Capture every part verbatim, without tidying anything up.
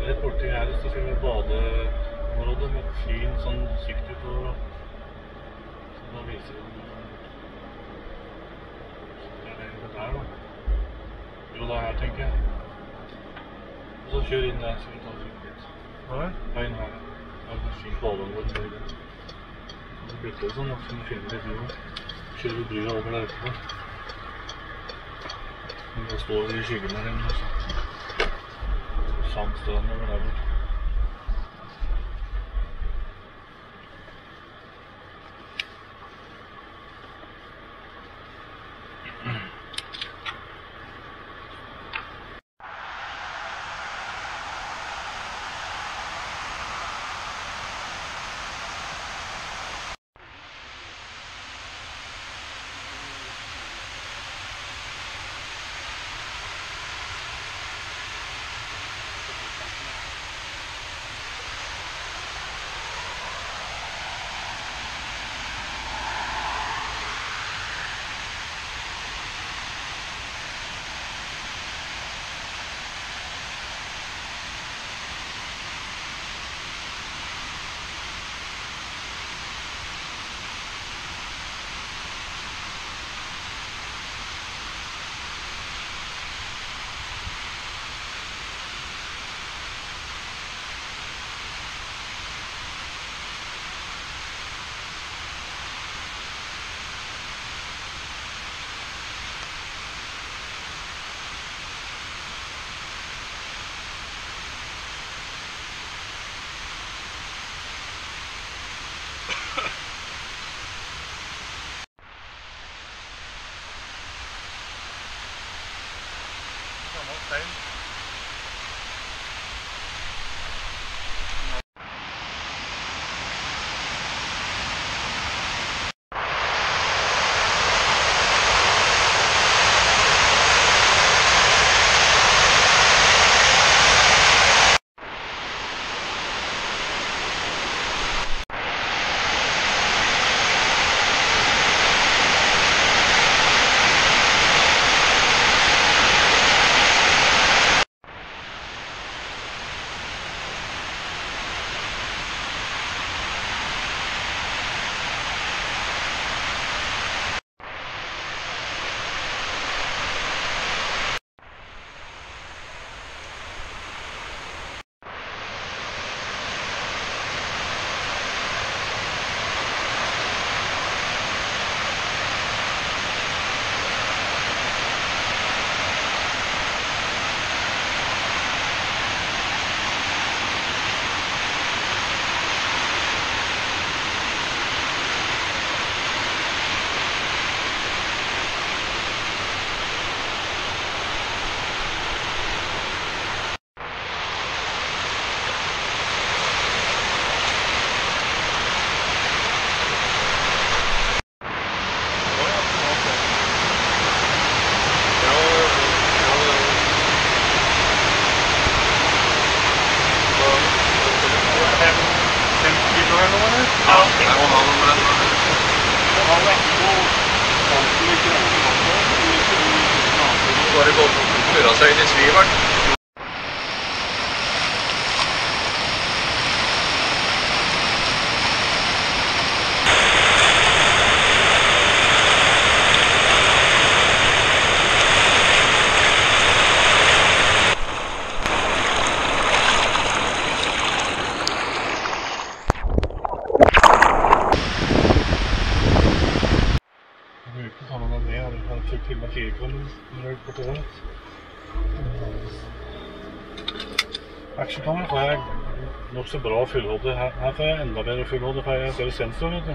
litt borti her, så skal vi badeområdet med fin sånn sikt ut og så da viser det det er det der da. Jo, det er her, tenker jeg. Og så kjør inn der, så vi tar sikt litt. Hva er det? Ja, inn her. Det er en fin badeområde. Det blir ikke sånn at vi finner litt jo. Kjører vi brya over der etterpå. Da står vi i skyggen her inne også. Sandstranden over der borte. Stein. Bare gått og fører seg inn i sviveren. Til med firkronen rød på tåret. Actionkamera får jeg nok så bra fullhånde. Her, her får jeg enda bedre fullhånde, for jeg ser sensor, vet du.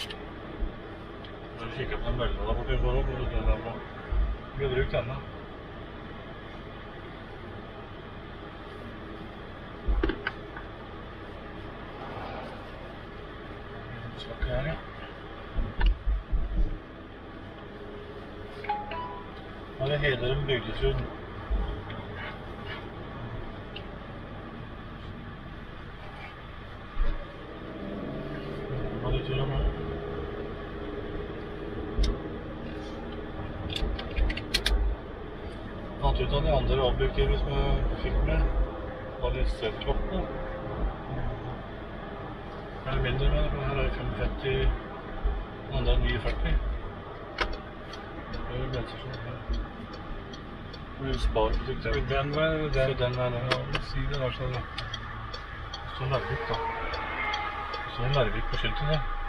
Så du kikker på den bølgen da borti for å få det der bra. Vi har brukt denne. Slakke her, ja. Her er Hederen bygdetun. Hva er det tur om her? Fant ut av de andre objektiver som jeg fikk med. Var litt støttkloppene. Det er mindre med det, for her er det femtifemti, den andre er nittiførti. Det er jo bedre sånn her. Vi sparer på tykt. Skal den veien eller den? Den veien, ja. Si det da, så det. Så Larvik da. Så Larvik på skiltet der.